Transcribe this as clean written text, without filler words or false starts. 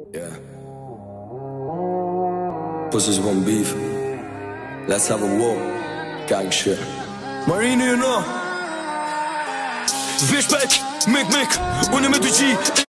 Yeah. Pussies want beef. Let's have a war. Gang shit. Marine, you know. Vieš 5, Mik, Unë me 2G.